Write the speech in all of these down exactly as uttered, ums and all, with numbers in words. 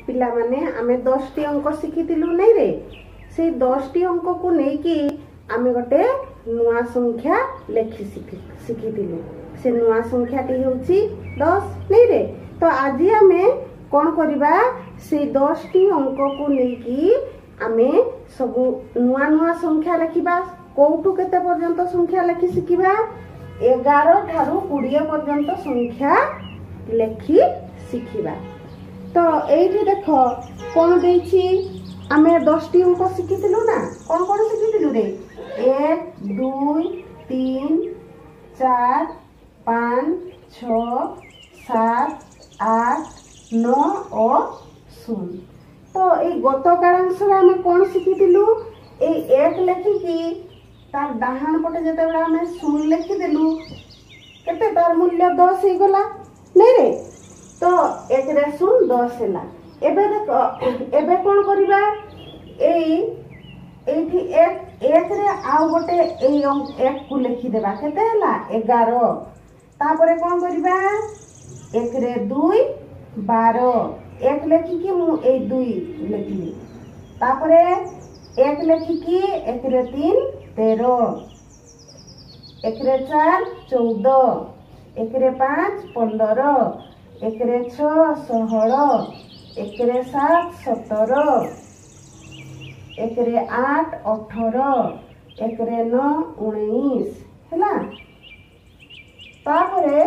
पिला माने आमे दस टी अंक शिखितिलु नै रे से दस टी अंक को नै कि आमे गोटे नुआ संख्या लेखि शिखितिलु से नुआ संख्या टी होउची दस नै रे। तो आज आमे कोन करिबा से दस टी अंक को नै कि आमे सब नुआ नुआ संख्या लिखिबा कोठु केते पर्यंत संख्या लिखि शिखिबा ग्यारह ठारू बीस पर्यंत संख्या लिखि शिखिबा। तो एठी देखो कोन देछि आमे दस टी अंक शिखितिलु ना कोन कोन शिखितिलु रे एक दो तीन चार पाँच छह सात आठ नौ और शून्य। तो ये गत कालांश आम कौन शिखिलु ए एक लेखिकी तार डाहाण पटे जिते आम शून्य लिखिदेलु केते तार मूल्य दस हो गला नहीं रे। तो एक रे शून्य दस है। एबे देख एबे कौन करिबा एई एठी एक एक रे आउ गोटे एई एक को लिखि देबा केते हला ग्यारह। तापरे कौन करिबा एक रे दुई बारह एक लेखिकी मु ए दुई लेखिली तापरे एक लेखिकी एक रे तीन तेरह एक रे चार चौदह एक रे पाँच पंद्रह एक रे छह सोलह एक रे सात सत्रह एक रे आठ अठारह एक रे नौ उन्नीस है। तापरे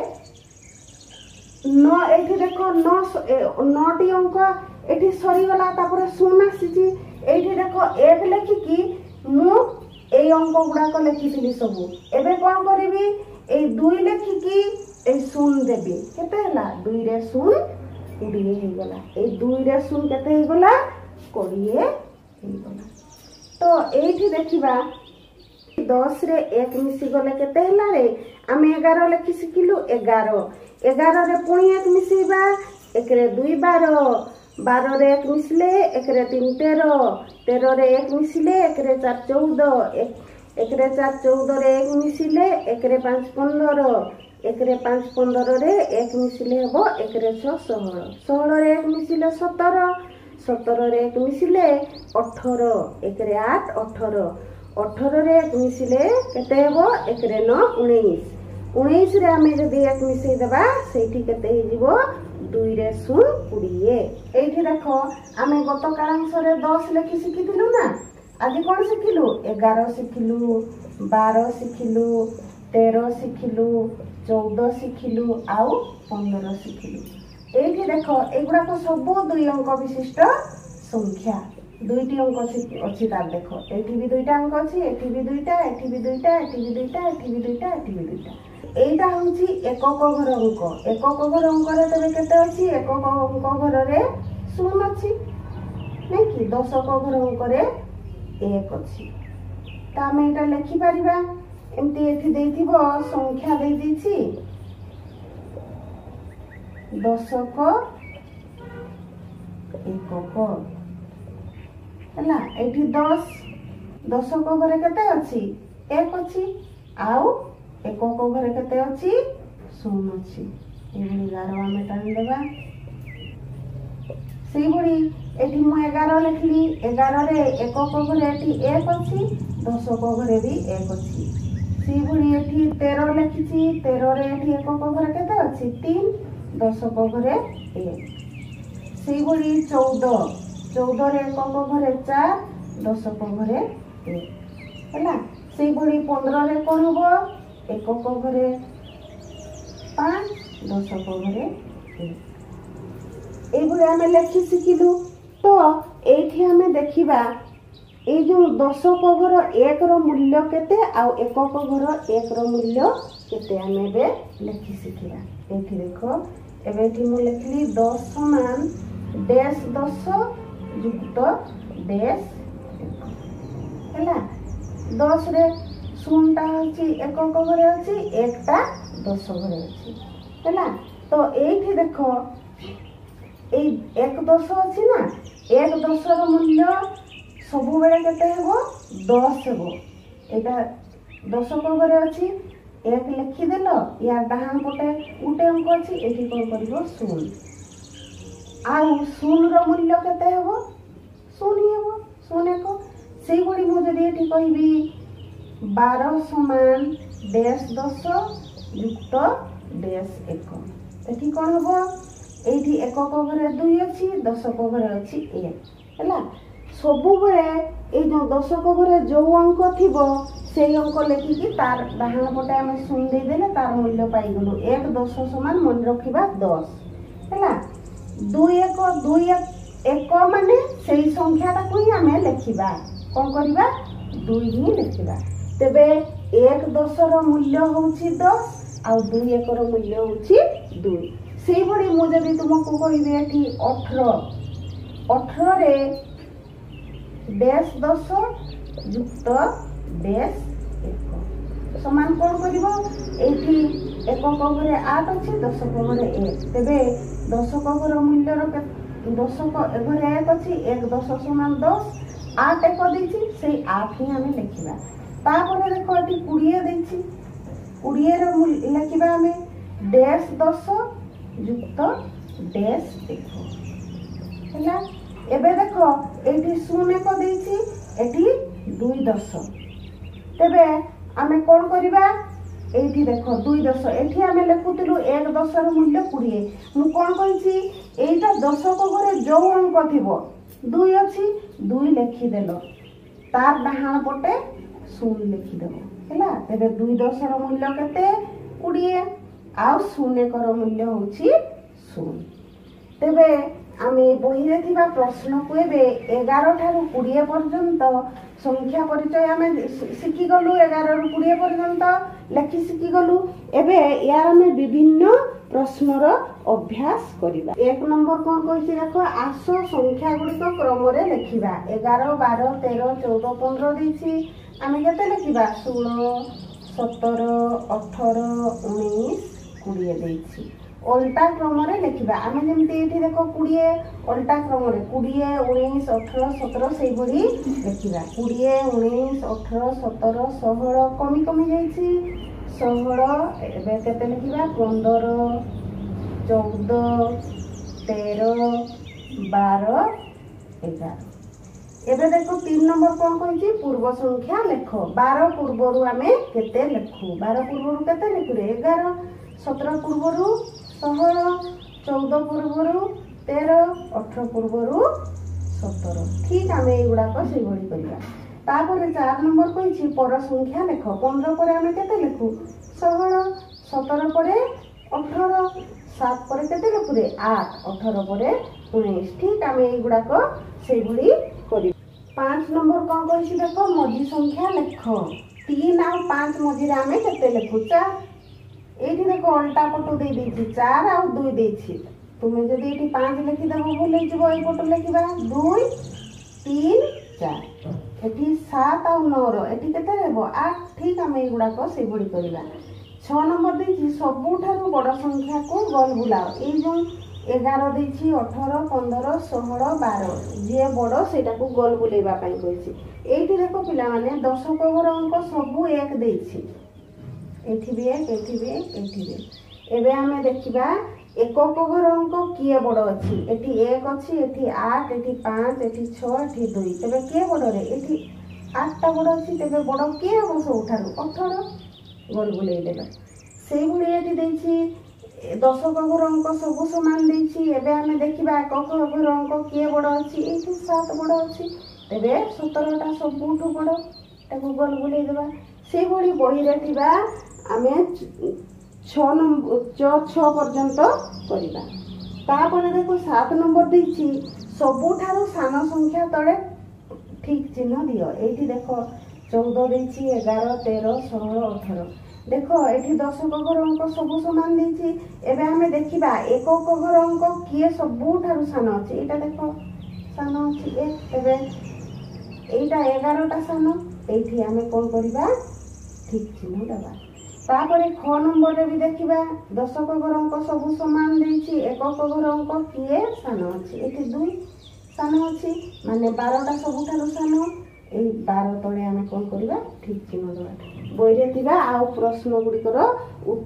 नौ एठी देखो नौ नौटी अंक एठी सरी गला तापरे शून्य आसीची एठी देखो एक लेखिकी मु ए अंक गुडाक लिखिथिली सबु एबे कोन करबी ए दुई लेखिकी ए शून्य देबी केते हला दुई रे शून्य बीस हे गला ए दुई रे शून्य केते हे गला बीस हे गला। तो एठी देखिबा दस रे एक मिसी गले केते हला रे आमे ग्यारह लेखि सिकिलु ग्यारह ग्यारह रे पुणी एक मिसेबा एक रे दुई बारह बारह रे एक मिसले एक रे तीन तेरह तेरह रे एक मिसले एक रे चार चौदह एक एक रे चार चौदह रे एक मिसले एक रे पाँच पंद्रह एक रे पाँच पंद्रह रे एक मिसले हबो एक रे छह सोलह सोलह रे एक मिसले सत्रह सत्रह रे एक मिसले अठारह एक रे आठ अठारह अठारह रे एक मिसले केते हबो एक रे नौ उन्नीस उन्नीस रे आमे जदि एक मिसई देबा सेठी केते हे जिवो दुई रे शून्य बीस। एठी देखो आमे गत कालांश रे दस लेखि शिखिथिलु ना आज कोन शिखिलु ग्यारह शिखिलु बारह शिखिलु तेरह शिखिलु चौदह शिखिलु आउ पंद्रह शिखिलु। एठी देखो एगुडा को सब दुई अंक विशिष्ट संख्या दुईटी अंक अछि तार देखो एठी भी दुईटा अंक अछि एठी भी दुईटा एठी भी दुईटा एठी भी दुईटा एठी भी दुईटा एठी भी दुईटा एटा होछि एकक घर अंक एकक घर अंक रे तबे केते अछि एकक अंक घर रे शून्य अछि नै कि दशक घर अंक रे एक अछि। त हम एटा लिखि परिबा एमती एठी देइथिबो संख्या देइ दिछि दशक एकक हला एठी दस दशक घरे केते अछि एक अछि आउ एकक घरे केते अछि शून्य अछि एबी ग्यारह आमे टान देबा सेही बडी एठी मु ग्यारह लिखली ग्यारह रे एकक घरे एठी एक अछि दशक घरे भी एक अछि सेही बडी एठी तेरह लिखिछि तेरह रे एठी एकक घरे केते अछि तीन दशक घरे एक सेही बडी चौदह चौदह रे एकक घरे चार दशक घरे एक हैला सेही बडी पंद्रह रे कोन हबो एकक घरे पाँच दशक घरे एक एबुले आमे लेखि सिकिलु। तो एठी आमे देखिबा ए जो दशक घर एक रो मूल्य केते आ एकक घर एक रो मूल्य केते आमे बे लेखि सिकिबा। एठी देखो एबे एठी मु लेखली दस समान डैश दस युक्त डैश हैला दस रे शून्यटा होची एकक घरे अछि एकटा दस घरे अछि हैला। तो एठी देखो ए एक दस अछि ना एक दस रो मूल्य सब बेले केते हेबो दस हेबो एटा दशक घरे अछि एक लिखि देलो या डाहाण पटे उटे अंक अछि एठी कोन करिवो शून्य आउ शून्य मूल्य केते हेबो शून्य हेबो शून्य को सेही भली मु जदि एठी कहबी बारह समान डैश दस युक्त डैश एक एठी कोन हेबो एठी एकक घरे दुई अछि दशक घरे अछि एक हैला सबु बेले ए जो दशक घरे जो अंक थिबो सेही अंक लेखिकी तार डाहाण पटे आमे शून्य दे देले तार मूल्य पाई गलु एक दस समान मन रखिबा दस हैला दुई एक दुई एक एक माने सेही संख्याटा को ही आमे लेखिबा कोन करिबा दुई ही लेखिबा तेबे एक दस रो मूल्य होउची दस आ दुई एक रो मूल्य होउची दुई सेही भली मु जदि तुमको कहिबे एठी अठारह अठारह रे डैश दस युक्त डैश एक समान कोन करिवो एठी एकक घरे आठ अछि दशक घरे एक तेबे दशक घर मूल्य रो दशक घरे एक अछि एक दस समान दस आठ एक देछि सेही आठ ही हमें लिखिबा तापर देखो एठी बीस देछि बीस रो लिखिबा हमें डैश दस युक्त डैश एक हैला एबे देखो एठी शून्य को देछि एठी दुई दस तेबे आमे कोन करिबा एठी देखो दुई दस एठी आमे लेखुतिलु एक दस रो मूल्य बीस मु कोन कहिछि एटा दशक घरे जो अंक थिबो दुई अछि दुई लिखि देलो तार डाहाण पटे शून्य लिखि देबो हैला तेबे दुई दस रो मूल्य केते बीस आ शून्य कर मूल्य होछि शून्य तेबे आमे बही रे थिबा प्रश्न को एबे ग्यारह ठारू बीस पर्यंत संख्या परिचय आमे सिखि गलु ग्यारह रु बीस पर्यंत लेखि सिखि गलु एबे यार आमे विभिन्न प्रश्न रो अभ्यास करिबा एक नंबर कोन कहिछि देखो आस संख्या गुडी को क्रम रे लिखिबा ग्यारह बारह तेरह चौदह पंद्रह देछि आमे केते लिखिबा सोलह सत्रह अठारह उन्नीस बीस देछि उल्टा क्रम रे लिखिबा आमे जेमति एठी देखो बीस उल्टा क्रम रे बीस उन्नीस अठारह सत्रह सेही भली लिखिबा बीस उन्नीस अठारह सत्रह सोलह कमी कमी जाईछि सोलह एबे केते लिखिबा पंद्रह चौदह तेरह बारह ग्यारह एबे देखो तीन नंबर कोन कहिछि पूर्व संख्या लेखो बारह पूर्वरु आमे केते लेखु बारह पूर्वरु केते लेखु रे ग्यारह सत्रह पूर्वरु सोलह चौदह पूर्वरु तेरह अठारह पूर्वरु सत्रह ठीक आमे एगुडा को सेही भली करिया तापर चार नंबर कहिछि पर संख्या लेखो पंद्रह परे आमे केते लेखु सोलह सत्रह परे अठारह सात परे केते लेखु रे आठ अठारह परे उन्नीस ठीक आमे एगुडा को सेही भली करि पाँच नंबर कोन कहिछि देखो मझी संख्या लेखो तीन आ पाँच मझी रे आमे केते लेखु चार एठी देखो उल्टा पटो दे देछि चार आ दुई देछि तुमे जदि एठी पाँच लिखि देबो भूल जइबो ए पटो लिखिबा दुई तीन चार एठी सात आ नौ रो एठी केते हेबो आठ ठीक आमे एगुडा को सेही भली करिबा छह नंबर देछि सबुठारु बड़ संख्या को गोल बुलाओ ए जो ग्यारह देछि अठारह पंद्रह सोलह बारह जे बड़ सेटा को गोल बुलेबा पई कहिछि एठी देखो पिला माने दशक घर अंक सबु एक देछि एठी भी एक एठी भी एक एठी भी एबे हमें देखिबा एकक घर अंक किए बड़ अछि एठी एक अछि एठी आठ एठी पाँच एठी छह एठी दुई तबे के बड़ रे एठी आठ टा बड़ अछि तबे बड़ के हो सबुठारु अठारह गोल बुलेइ देबा सेही भली एठी देछि दशक घर अंक सबु समान देछि एबे हमें देखिबा एकक घर अंक किए बड़ अछि एठी सात बड़ अछि तबे सत्रह टा सबुठु बड़ ताको गोल बुलेइ देबा सेही भली बही रे थिबा आमे छह नंबर छह पर्यंत करिबा तापर देखो सात नंबर देछि सबुठारु सान संख्या तळे ठीक चिन्ह दियो एठी देखो चौदह देछि ग्यारह तेरह सोलह अठारह देखो एठी दशक घर अंक सबु समान देछि एबे हमें देखिबा एकक घर अंक किए सबुठारु सान अछि एटा देखो सान अछि एक एबे एटा ग्यारह टा सान एठी हमें कोन करिबा ठीक चिन्ह देबा तापर ख नंबर रे भी देखिबा दशक घर अंक सबु समान देछि एकक घर अंक किए सान अछि एठी दुई सान अछि माने बारह टा सबुठारु सान ए बारह तळे हमें कोन करिबा ठीक चिन्ह देबा बहिरे थिबा आ प्रश्न गुडी कर उत्तर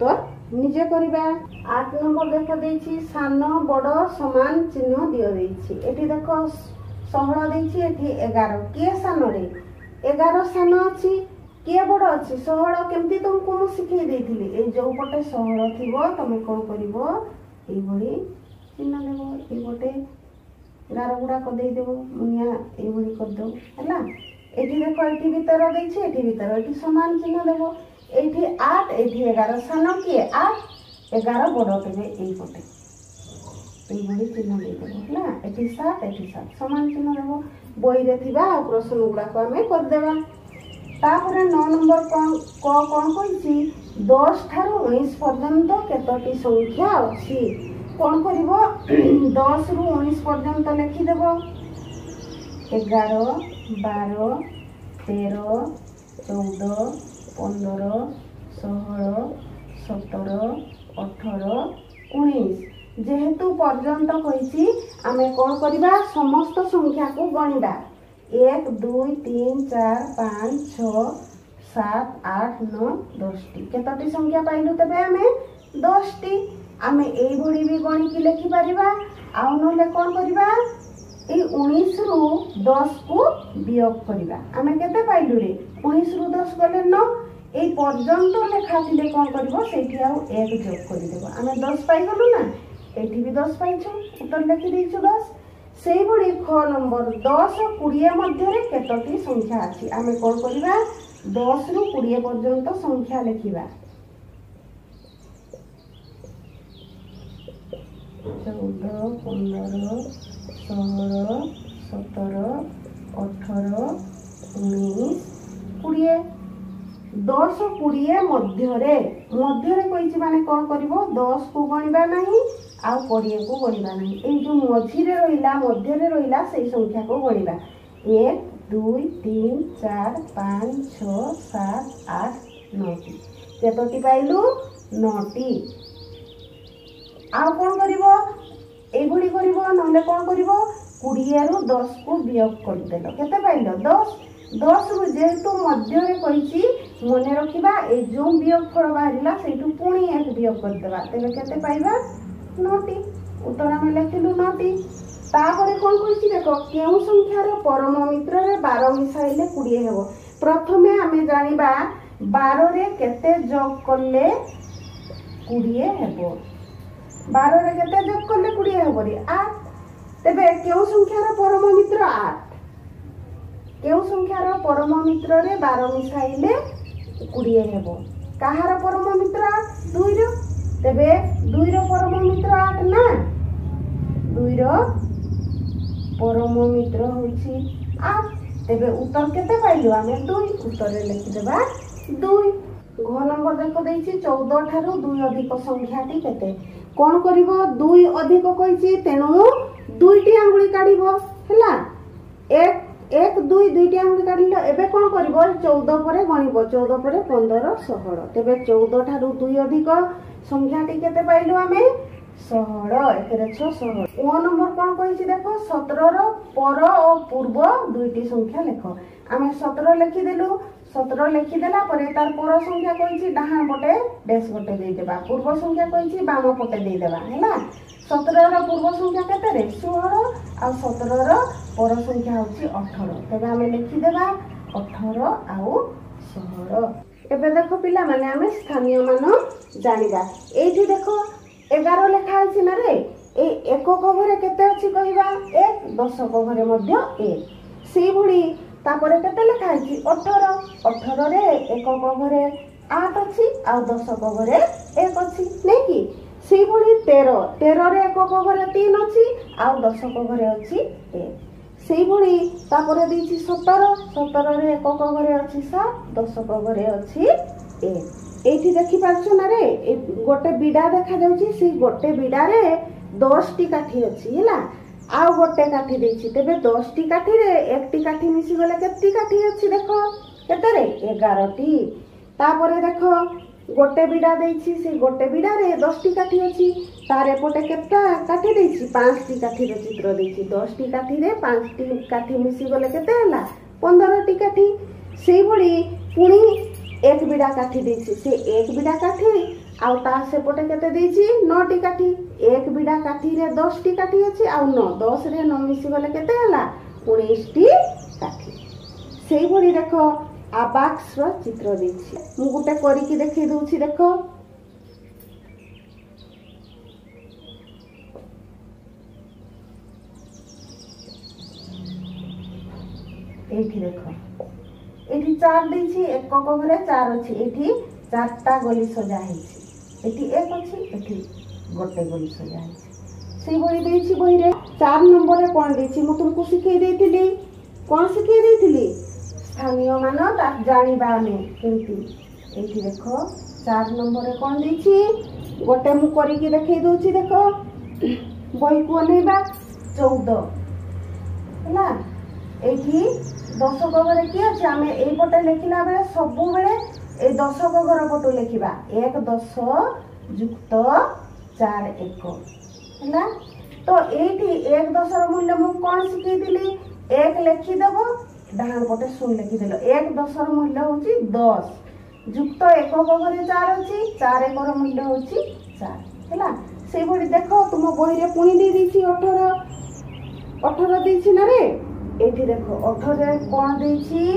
निजे करिबा। आठ नंबर देख देछि सान बड़ समान चिन्ह दियो देछि। एठी देखो षोहल देछि, एठी एगार। के सान रे एगार सान अछि, के बड़ अछि षोहल। केमती तुमको मु सिखै देथिली। ए जो पटे षोहल थिबो तमे कोन करिवो एई भली चिन्ह देबो। एई पटे गार गुडा को देई देबो, मुनिया एई भली कर दो हैला। एठी देखो एठी भी तेरह देछि, एठी भी तेरह, एठी समान चिन्ह देबो। एठी आठ, एठी एगार। सान किए आठ, एगार बड़ तेबे एई पटे एई भली चिन्ह देई देबो हैला। एठी सात, एठी सात, समान चिन्ह देबो। बोई रे थिबा प्रश्न गुडा को हमें कर देबा। तापरे नौ नंबर कोन को कोन कहिछि दस ठारू उन्नीस पर्यंत केतोटी संख्या अछि। कोन करिवो दस रु उन्नीस पर्यंत लिखि देबो। एगार, बारह, तेरह, चौदह, पंद्रह, षोहल, सतर, अठर, उन्नीस। जेहेतु पर्यंत कहिछि आमे कोन करिबा समस्त संख्या को गणिबा। एक, दुई, तीन, चार, पाँच, छः, सात, आठ, नौ, दस टी। केतोटी संख्या पाइलु तबे आमे दस टी। आमे एई भली भी गणी की लिखि परिबा। आउ नले कोन करिबा ए उन्नीस रु दस को वियोग करिबा। आमे केते पाइलु रे उन्नीस रु दस गले नौ। ए पर्यंत लेखा थिले कोन करबो सेठी आउ एक जोग करि देबो। आमे दस पाइ गलु ना, एठी भी दस पाइछु, उत्तर लिखि देइछु दस। सेई भली ख नंबर दस बीस मध्य रे केतोटी संख्या अछि। आमे कोन करिबा दस रु बीस पर्यंत संख्या लिखिबा। चौदह, पंद्रह, षोहल, सतर, अठर, उन्नीस, बीस। दस बीस मध्यरे मध्यरे कहिछि माने कोन करिवो दस को गणिबा नाही आ बीस को गणिबा नाही। एई जो मझिरे रहिला मध्यरे रहिला सेई संख्या को गणिबा। एक, दुई, तीन, चार, पाँच, छः, सात, आठ, नौ टी। केतोटी पाइलु नौ टी। आ कोन करिवो एई भली करिवो नले कोन करिवो बीस रु दस को वियोग कर देलो। केते पाइलो दस। दस रु जेहेतु मध्यरे कहिछि मने रखिबा ए जो वियोग फल बाहरिला सेटु पुणी एक वियोग कर देबा। तेबे केते पाइबा नौ टी। उत्तर हम लिखिलु नौ टी। तापरे कोन कहिछि देखो केउ संख्यार परम मित्र रे बारह मिसाइले बीस हेबो। प्रथमे आमे जानिबा बारह रे केते जोग करले बीस हेबो। बारह रे केते जोग करले बीस हेबो रे आठ। तेबे केउ संख्यार परम मित्र आठ। केउ संख्यार परम मित्र रे बारह मिसाइले बीस हेबो। काहार परम मित्र दुई रो। तेबे दुई रो परम मित्र आठ ना। दुई रो परम मित्र होछि आठ। तेबे उत्तर केते पाइलु आमे दुई। उत्तर रे लिखि देबा दुई। घ नंबर देखो देछि चौदह ठारू दुई अधिक संख्याटी केते। कोन करिवो दुई अधिक कहिछि तेनु दुईटी आंगुली काढिबो हैला। एक एक दुई दुईटी आंगुली काढिलो। एबे कोन करिवो चौदह परे गणिबो। चौदह परे पंद्रह, षोहल। तेबे चौदह ठारू दुई अधिक संख्याटी केते पाइलु आमे षोहल। एकरे छ षोहल। ओ नंबर कोन कहिछि देखो सत्रह रो पर और पूर्व दुईटी संख्या लेखो। आमे सत्रह लिखि देलु। सत्रह लिखि देला परे तार पर संख्या कहिछि डाहाण पटे डैश गोटे देई देबा। पूर्व संख्या कहिछि बाम पटे देई देबा हैला। सत्रह रो पूर्व संख्या केते रे षोहल आ सत्रह रो पर संख्या होछि अठारह। तबे आमे लिखि देबा अठारह आउ षोहल। एबे देखो पिला माने आमे स्थानीय मान जानिबा। एठी देखो एगार लेखा अछि ना रे। ए एकक घरे केते अछि कहिबा एक, दशक घरे मध्य एक। सेई भली तापरे केते लेखा अछि अठारह। अठारह रे एकक घरे आठ अछि आ दशक घरे एक अछि नै कि। सेई भली तेरह। तेरह रे एकक घरे तीन अछि आ दशक घरे अछि एक। सेई भली तापरे देछि सत्रह। सत्रह रे एकक घरे अछि सात, दशक घरे अछि एक। एठी देखि पाछो ना रे गोटे बिडा देखा जाउछि। से गोटे बिडा रे दस टी काठी अछि हैला। आ गोटे काठी देछि। तेबे दस टी काठी रे एक टी काठी मिसी गले केते काठी अछि देखो केते रे एगार टी। तापरे देखो गोटे बिडा देछि। से गोटे बिडा रे दस टी काठी अछि। तार एपटे केते काठी देछि पाँच टी काठी रे चित्र देछि। दस टी काठी रे पाँच टी काठी मिसी गले केते हला पंद्रह टी काठी। सेई भली पुणी एक बिडा काठी देछि। से एक बिडा काठी आउ ता सेपटे केते देछि नौटी काठी एक बिडा काठी रे दस टी काठी अछि आउ नौ दस रे नौ मिसी गले केते हला उन्नीस टी काठी। सेही भली देखो आबाक्स रो चित्र देछि मु गुटे करी की देखै दउछि देखो एठी देखो एठी चार देछि एक को घरे चार अछि एठी चारटा गली सजा हेछि एठी एक अछि एठी गोटे गली सजा हेछि सेही भली देछि बही रे चार नंबर रे कोन देछि मु तुमको सिखै देथिली कोन सिखै देथिली स्थानीय मान ता जानिबा ने केमति एठी देखो चार नंबर रे कोन देछि गोटे मु करी की देखै दउछि देखो बही को नेबा चौदह हला एठी दशक घरे कि अच्छे आम यपटे लिखला बेले सबु बेले ए दशक घर पटू लिखा एक दश युक्त चार एक है तो ये एक दशर मूल्य मुझे कौन शिखी एक लिखिदेव डाण पटे शून्य लिखिदेल एक दशर मूल्य हूँ दस युक्त एक घरे चार अच्छी चार एकर मूल्य हूँ चार है से भली देख तुम बही रे पुणी दे दी अठर अठर देछि ना रे एठी देखो अठर रे कौन देछि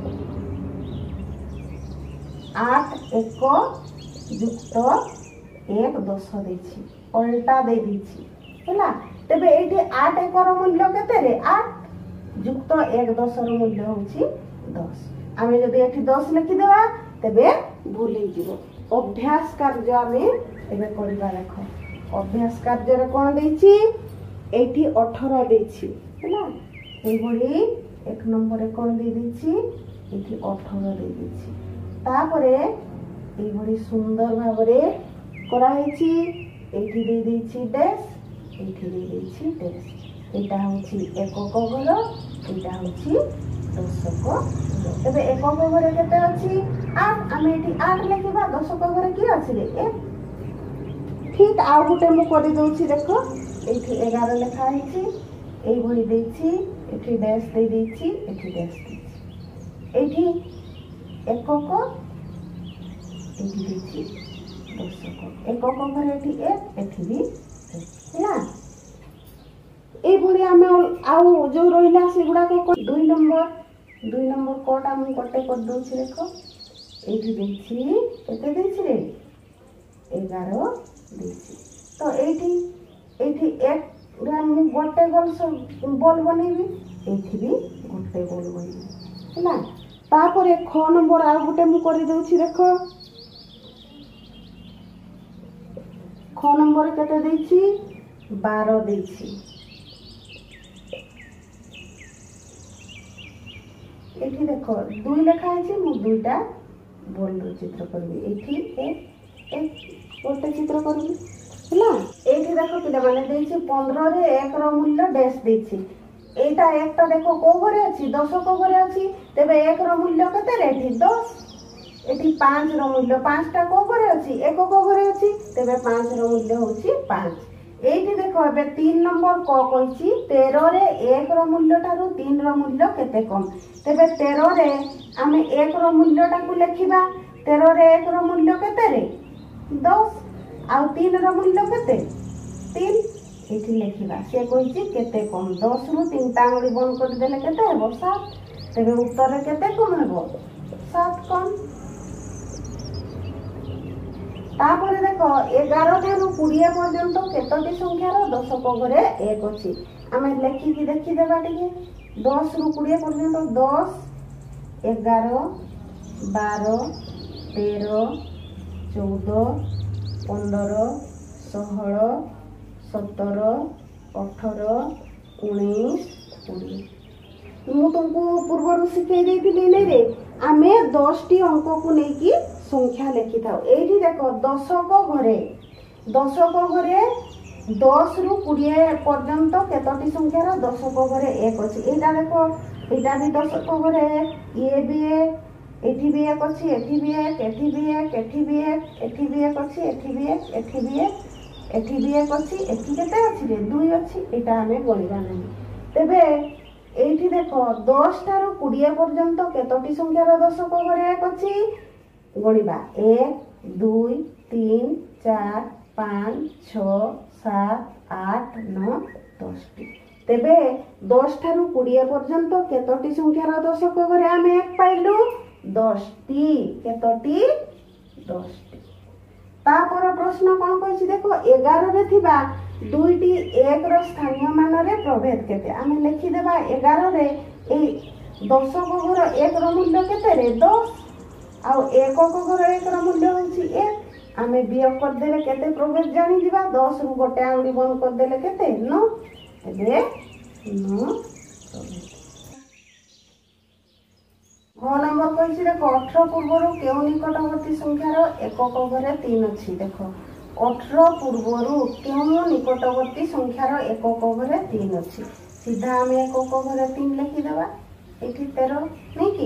आठ एक युक्त एक दश देछि उल्टा दे दीछि हैला तबे एठी आठ एकर मूल्य केते रे आठ युक्त एक दशर मूल्य होछि दस आमे जदि एठी दस लिखि देबा तबे भूल हे जिवो अभ्यास कार्य आमे एबे करबा देखो अभ्यास कार्य रे कोन देछि एठी अठारह देछि हैला ए भली एक नंबर रे कोन दे देछि एठी अठारह दे देछि तापरे ए भली सुंदर भाबरे करा हेछि एठी दे देछि डैश एठी दे देछि डैश एटा होछि एकक घर एटा होछि दशक घर तबे एकक घर केते अछि आठ आमे एठी आठ लिखिबा दशक घर की अछि रे एक ठीक आउ गुटे मु करि दउछि देखो एठी ग्यारह लिखा हेछि ए भली देछि एठी डैश दे देछि एठी डैश देछि एठी एकक एठी देछि दशक एकक घर एठी एक एठी भी हैला ए भली आमे आउ जो रहिला सेगुडा को दुई नंबर दुई नंबर कोटा मु कटे कर दउछि देखो एठी देछि केते देछि रे ग्यारह देछि तो एठी एठी एक मु गोटे गोल बॉल बनेबी एठी भी गोटे बॉल बनेबी हैला तापरे ख नंबर आ गोटे मु करि दउछि देखो ख नंबर केते देछि बारह देछि एठी देखो दुई लेखा है मु दुईटा बॉल रो चित्र करबी एठी एक एक गोटे चित्र करबी हैला एठी देखो पिला माने देछि पंद्रह रे एक रो मूल्य डैश देछि एटा एकटा देखो को घरे अछि दस को घरे अछि तबे एक रो मूल्य कते रे एठी दस एठी पाँच रो मूल्य पाँच टा को घरे अछि एक को घरे अछि तबे पाँच रो मूल्य होछि पाँच एठी देखो एबे तीन नंबर को कहिछि तेरह रे एक रो मूल्य टारु तीन रो मूल्य केते कम तबे तेरह रे आमे एक रो मूल्य टाकू लिखिबा तेरह रे एक रो मूल्य केते रे दस आउ तीन रो मूल्य केते तीन एठी लिखिबा से कहिछि केते कम दस रु तीन टांगड़ी बंद कर देले केते हेबो सात तबे उत्तर रे केते कम हेबो सात कम तापर देखो ग्यारह ठारू बीस पर्यंत केतोटी संख्यार दशक घरे एक अछि आमे लेखि की देखि देबा टिके दस रु बीस पर्यंत दस ग्यारह बारह तेरह चौदह पंद्रह सोलह सत्रह अठारह उन्नीस बीस मु तुमको पूर्व शिखई देथिली नै रे आमे दस टी अंक को नेकी संख्या लिखि थाओ एठी देखो दशक घरे दशक घरे दस रु बीस पर्यंत केतोटी संख्यार दशक घरे एक अछि एटा देखो एटा भी दशक घरे ये भी एक एठी भी एक अछि एठी भी एक एठी भी एक एठी भी एक एठी भी एक अछि एठी भी एक एठी भी एक एठी भी एक अछि एठी केते अछि रे दुई अछि एटा हमें गणिबा नै तबे एठी देखो दस टारु बीस पर्यंत केतोटी संख्यार दशक घरे एक अछि गणिबा एक दुई तीन चार पाँच छ सात आठ नौ दस टी तेबे दस ठारू कोड़े पर्यंत केतोटी संख्यार दशक घरे आमे एक पाइलु दस टी केतोटी दस टी तापर प्रश्न कौन कहिछि देखो एगार रे थिबा दुईटी एक रो स्थानीय मान रे प्रभेद केते आमे लिखि देबा एगार रे ए दशक घर एक रो मूल्य केते रे दस आ एकक घर एक रो मूल्य होछि एक आमे वियोग कर देले केते प्रभेद जानि दिबा दस रु गोटे आंगुली बंद कर देले केते नौ एबे नौ प्रभेद ग नंबर कहिछि देखो अठारह पूर्वरु केउ निकटवर्ती संख्यार एकक घरे तीन अछि देखो अठारह पूर्वरु केउ निकटवर्ती संख्यार एकक घरे तीन अछि सीधा आमे एकक घरे तीन लिखि देबा एठी तेरह नै कि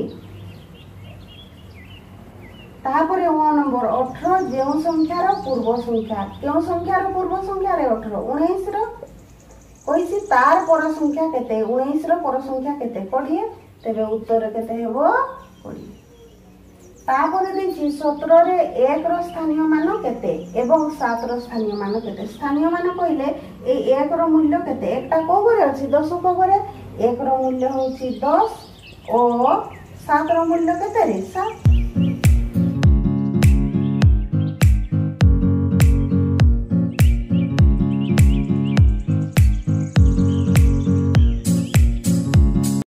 तापरे ग नंबर अठारह जेउ संख्यार पूर्व संख्या केउ संख्यार पूर्व संख्या रे अठारह उन्नीस रो कहिछि तार पर संख्या केते उन्नीस रो पर संख्या केते कोड़िए तेरे उत्तर केते हेबो कोड़िए तापर देखि सत्रह रे एक रो स्थानीय मान केते एवं सात रो स्थानीय मान केते स्थानीय मान कहिले ए एक रो मूल्य केते एकटा को घरे अछि दशक घरे एक रो मूल्य होछि दस और सात रो मूल्य केते रे सात